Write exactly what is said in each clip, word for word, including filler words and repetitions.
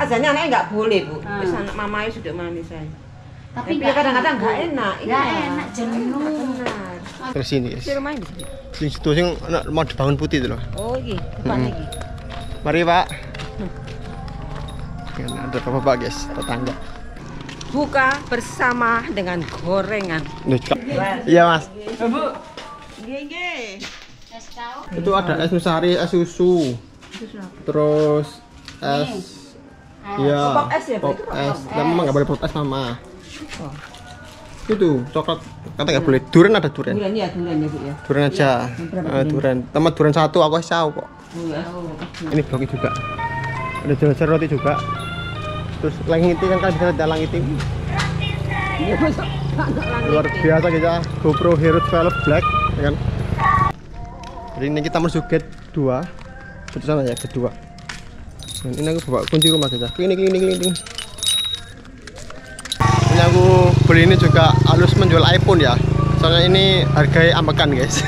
Azannya anaknya nggak boleh bu. Hmm. Terus anak mamanya sudah manis saya. Tapi kadang-kadang nggak enak. Nggak enak jenuh. Benar. Terus sini guys. Si rumahnya di sini. Di situ sing mau dibangun putih itu loh. Oh iya, depannya iki. Mari pak. Hmm. Ada bapak guys, tetangga. Buka bersama dengan gorengan. Iya mas. Bu. Iya Itu ada es nusari, es susu. Terus es. Iya. Pop es ya, pop es. Dan mama nggak boleh pop es mama. Oh. Itu coklat kata nggak boleh. Durian ada durian. Durian ya, durian ya bu ya. Durian aja. Uh, durian. Teman durian satu aku tahu kok. Oh, ya. Ini blok juga. Ada jelas roti juga. Terus langit itu kan kan bisa ada langit itu. Luar biasa kita GoPro Hero twelve Black, ya kan? Jadi ini kita masuk gate dua, ke sana ya, gate dua. Dan ini aku bawa kunci rumah kita. Klinik, klinik, klinik. Ini aku beli ini juga halus menjual iPhone ya. Soalnya ini harganya ambekan guys.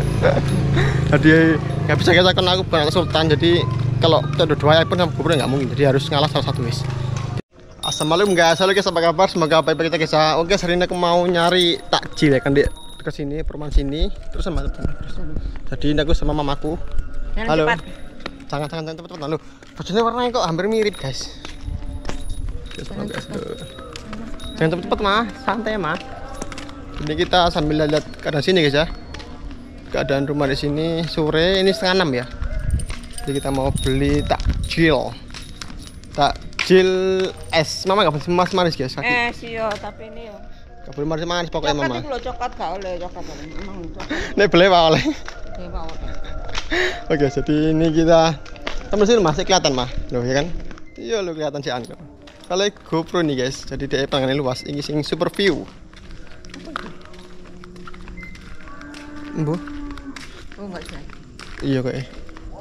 Jadi nggak bisa kita kan aku bukan sultan. Jadi kalau kita ada dua iPhone sama GoPro nggak mungkin. Jadi harus ngalah salah satu guys. Assalamualaikum guys, halo guys, apa kabar? Semoga baik-baik kita guys. Oke, hari ini aku mau nyari takjil ya kan di dekat sini, perumahan sini. Terus sama terus. Jadi ini aku sama mamaku. Jangan halo. cepat. Jangan jangan jangan cepat cepat. Loh, bajunya warnanya kok hampir mirip guys. Jangan guys. Jangan cepat cepat mah, santai mah. Ini kita sambil lihat keadaan sini guys ya. Keadaan rumah di sini sore ini setengah enam ya. Jadi kita mau beli takjil. Tak Jil es, mama nggak mas manis guys. Kaki. Es yo, tapi ini yo. Gak boleh manis manis pokoknya mama. Coklat itu lo coklat gak oleh, coklat oleh. Emang coklat. Nih boleh pak oleh. Iya pak oleh. Oke, jadi ini kita, sama sih masih kelihatan mah, loh ya kan? Iya lo kelihatan sih angka. Kalau GoPro nih guys, jadi dia pengen luas, ini sing super view. Bu? Oh nggak sih. Iya kayak.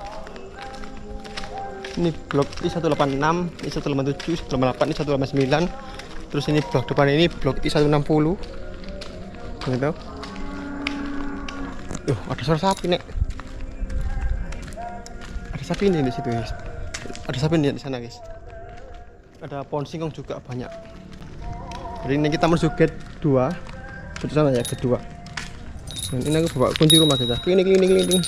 Ini blok I seratus delapan puluh enam, I seratus delapan puluh tujuh, I seratus delapan puluh delapan, I seratus delapan puluh sembilan. Terus ini blok depan ini blok I seratus enam puluh. Gitu. Tuh, ada suara sapi, Nek. Ada sapi ini di situ, guys. Ada sapi di sana, guys. Ada pohon singkong juga banyak. Jadi ini kita masuk gate dua. Ke sana ya, gate dua. Dan ini aku bawa kunci rumah kita. Klinik, klinik, klinik.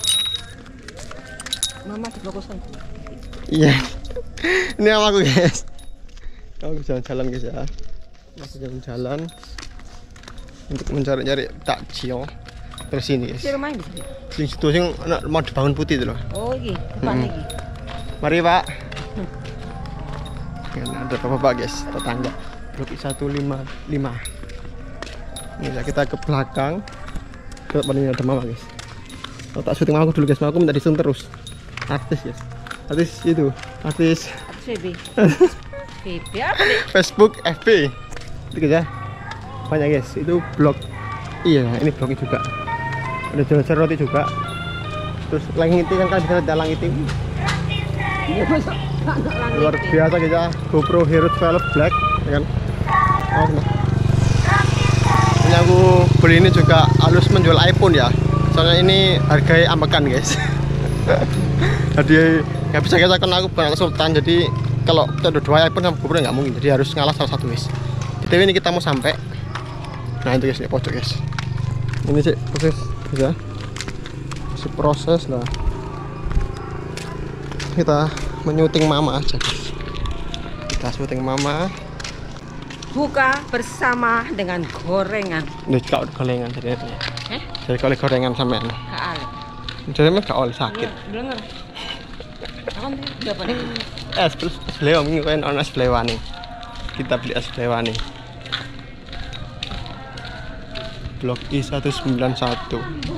Mama di blok kosan. Iya, ini sama aku guys. Aku jalan-jalan guys ya. Aku jalan-jalan untuk mencari-cari takjil. Terus sini guys. Si rumahnya di sini. Di situ sing mau dibangun putih itu loh. Oh iya, depannya iki. Mari pak. Hmm. Ada bapak guys, tetangga. Blok I seratus lima puluh lima. Ini ya, kita ke belakang. Ke depan ada mama guys. Kalau tak syuting aku dulu guys, aku minta disun terus. Artis guys. Artis itu, artis V B. V B apa nih? Facebook, F B. Itu ya. Banyak guys, itu blog. Iya, ini blognya juga. Ada jelas roti juga. Terus langit itu kan kan bisa ada langit itu. Luar biasa kita GoPro Hero twelve Black, ya kan? Oh, nah. Ini aku beli ini juga halus menjual iPhone ya. Soalnya ini harganya ambekan guys. Jadi nggak bisa kita kan aku bukan sultan. Jadi kalau kita ada dua iPhone sama GoPro nggak mungkin. Jadi harus ngalah salah satu guys. Btw ini kita mau sampai. Nah itu guys, ini pojok guys. Ini sih proses ya. Si proses lah. Kita menyuting mama aja guys. Kita syuting mama. Buka bersama dengan gorengan. Ini juga gorengan jadi. Eh? Jadi kalau gorengan sampean. Kaal. Jadi memang gak oleh sakit. Denger. Akan berapa nih? Es terus es belewa ini kan on es belewa nih. Kita beli es belewa nih. Blok I seratus sembilan puluh satu.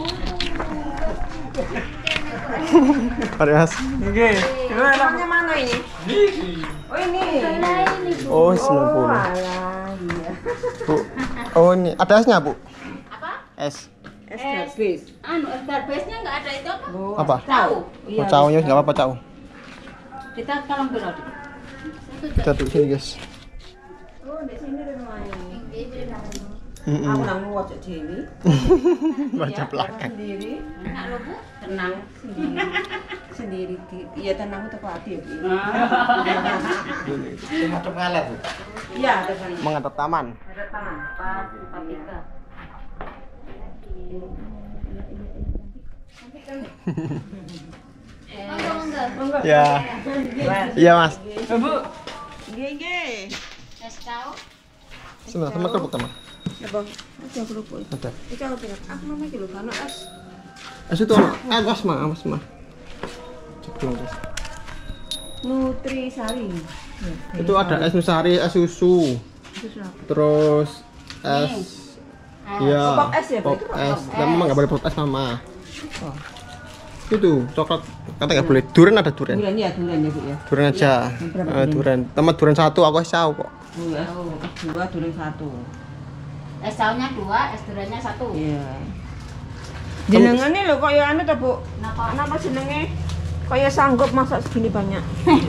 Mari mas. Oke. Rumahnya mana ini? Oh ini. Oh sembilan puluh. Bu. Oh ini ada esnya bu? Apa? Es. Es garbis. Anu, es garbisnya nggak ada itu apa? Oh, Apa? Tahu. Oh caunya nggak apa-apa cau. Kita tolong dulu. Kita duduk sini guys. Oh di sini rumahnya. Mm -mm. Aku nang wajah Dewi. Baca belakang. Sendiri. Enak loh bu, tenang. Sendiri. Sendiri. Iya tenang untuk hati. ini. Menghadap ngalet. Iya, ada kan. Menghadap taman. Ada taman empat empat tiga. Ya. Iya, Mas. Bu. Nggih, nggih. Es kau. Sebentar, sama kerupuk sama. Ya, Bang. Ada kerupuk. Ada. Iki aku pikir, aku mama iki lho, kan es. Es itu ah, Mas, Ma, Mas, Ma. Ceklong, Mas. Nutrisari. Itu ada es nusari, es susu. Terus es iya. Oh, pop es ya, Pop itu pop es. es. Dan Mama nggak boleh pop es, Mama. Itu coklat kata nggak boleh. Durian ada durian. Durian ya, durian ya, Bu ya. Durian aja. Eh, durian. Temat durian satu aku es tahu kok. Bu ya. Dua durian satu. Es saunya dua, es duriannya satu. Iya. Jenengane lho kok ya anu ta, Bu? Kenapa? Kenapa jenenge kaya sanggup masak segini banyak?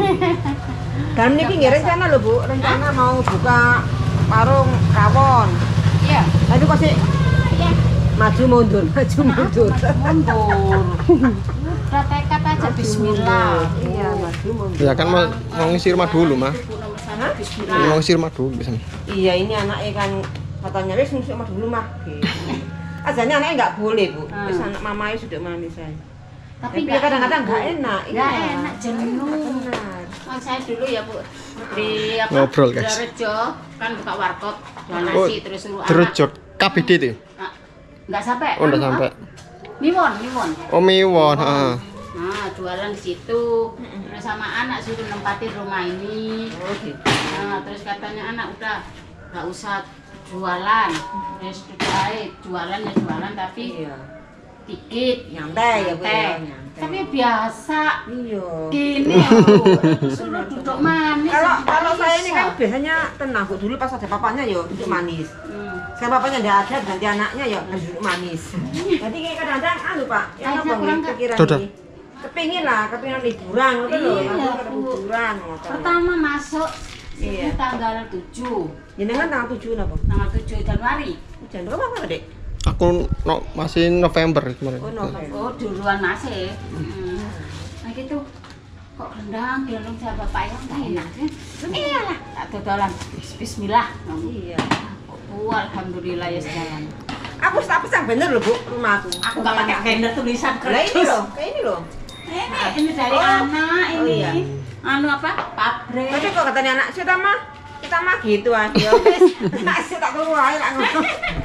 Dan niki nggih rencana lho, Bu. Rencana mau buka warung rawon. Iya. Tapi kok sih Iya. maju mundur, maju mundur. Mundur. Udah tekad aja bismillah. Iya, maju mundur. Ya kan mau, mau ngisi rumah dulu, mah. Hah? Bismillah. Mau ngisi rumah dulu biasanya. Iya, ini anaknya kan katanya wis ngusuk mah dulu mah. Gitu. Aslinya anaknya nggak boleh, Bu. Hmm. Wis anak mamanya sudah manis saya. Tapi Tapi ya kadang-kadang nggak enak. Nggak Iya. enak, jenuh. Benar. Oh, saya dulu ya Bu di apa? Ngobrol, guys. Rejo kan buka warkop jual Oh, nasi terus suruh terus anak. jod K B D itu. Nah, nggak sampai. Oh, udah anu, sampai. ah, Miwon, Miwon. Oh, Miwon, heeh. Nah, jualan di situ. Terus sama anak suruh nempatin rumah ini. Oh, gitu. Nah, terus katanya anak udah nggak usah jualan. Terus udah eh, jualan ya jualan tapi Iya. dikit. Nyantai ya, Bu. Nyantai. ya, nyantai. Tapi biasa. Iya. Gini ya, Bu. Suruh duduk manis. Kalau tidak kalau saya ini bisa. kan biasanya tenang, Bu. Dulu pas ada papanya yo duduk manis. Hmm. Sekarang papanya nggak ada, ganti anaknya ya harus duduk manis. Jadi kayak kadang-kadang anu, Pak. Ya Akhirnya apa kurang nggih ke- pikiran Dodo. ini. Kepingin lah, kepingin liburan ngono lho. Iya, Langsung Bu. liburan ngoten. Pertama masuk Iya. itu tanggal tujuh. Jenengan tanggal tujuh napa? Tanggal tujuh Januari. Hujan berapa apa, Dek? Aku no, masih November kemarin. Oh, November. Oh, duluan masih. Hmm. Nah gitu. Kok rendang gendong sama bapak yang tak enak kan? Iyalah, tak dodolan. Bismillah. Iya. Oh, alhamdulillah ya sejalan. Aku tak pesan bener loh, Bu, rumahku. Aku nggak pakai kalender tulisan Lah ini kertas. loh, kayak ini loh. Ini, ini dari Oh. anak Oh, ini. iya. Anu apa? Pabrik. Tapi kok katanya anak kita mah kita mah gitu aja. Wis, tak tak turu ae lah ngono.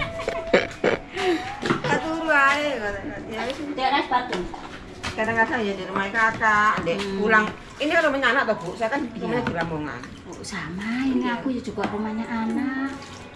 Tak turu ae katanya. Ya wis. Daerah Batu. Kadang-kadang ya di rumah kakak, Dek Hmm. pulang. Ini kan rumahnya anak toh, Bu. Saya kan rumahnya di Lamongan. Oh, sama. Ini aku ya juga rumahnya anak.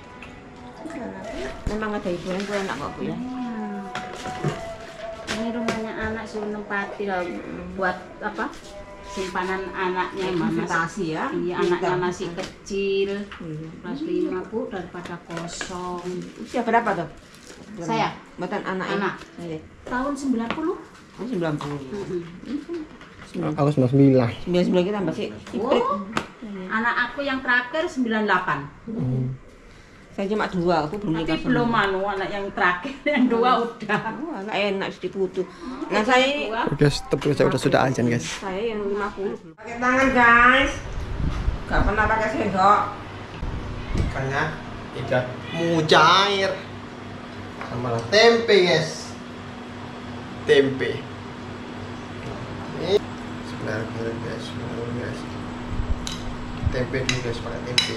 Memang ada hiburan tuh enak kok, Bu ya. Iya. Ini rumahnya anak suruh nempati lah buat apa? Simpanan anaknya mama. Investasi ya. Iya, anaknya masih kecil. Iya. Kelas lima Bu daripada kosong. Usia berapa tuh? Saya? Buatan anak ini. Anak. Iya. Tahun sembilan puluh. Oh, sembilan puluh. Aku sembilan puluh sembilan. sembilan sembilan kita masih hibrid. Oh. Anak aku yang terakhir sembilan delapan. Hmm. Saya cuma dua, aku belum nikah Tapi belum anu anak yang terakhir, yang dua udah. Oh, anak enak sudah putu. Nah, saya ini Dua. Guys, tapi saya udah sudah ajan, guys. saya yang lima puluh. Pakai tangan, guys. Gak pernah pakai sendok. Ikannya tidak mujair. Sama tempe, guys. Tempe. Ini sebenarnya guys, sebenarnya guys. Tempe dulu guys, pakai tempe.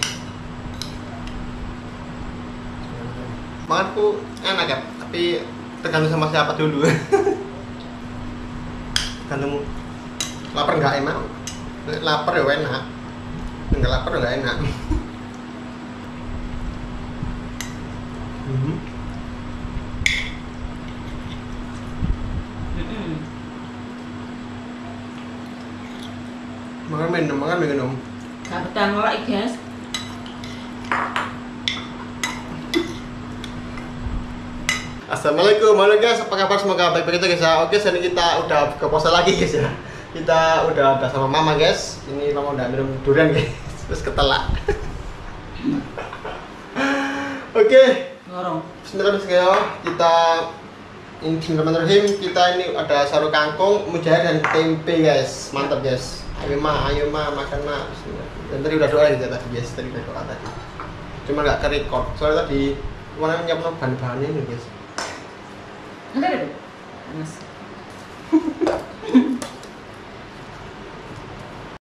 Makanku enak ya, tapi tergantung sama siapa dulu. Tergantung lapar nggak enak. Lapar ya enak. Nggak lapar ya nggak enak. Mhm. Makan minum, makan minum. Gak betah nolak, guys. Assalamualaikum, halo guys, apa kabar? Semoga baik-baik aja guys ya. Oke, sekarang kita udah buka puasa lagi guys ya. Kita udah ada sama mama guys. Ini mama udah minum durian guys, terus ketelak. Oke, Ngorong. bismillahirrahmanirrahim. Kita ini bismillahirrahmanirrahim. Kita ini ada saru kangkung, mujair dan tempe guys. Mantap guys. Ayo ma, ayo ma, makan ma. Bismillah. Dan tadi udah doa ya tadi guys, tadi udah doa tadi. Cuma nggak ke record, soalnya tadi kemarin nyiapin bahan-bahannya ini guys. Enggak ada. Mas.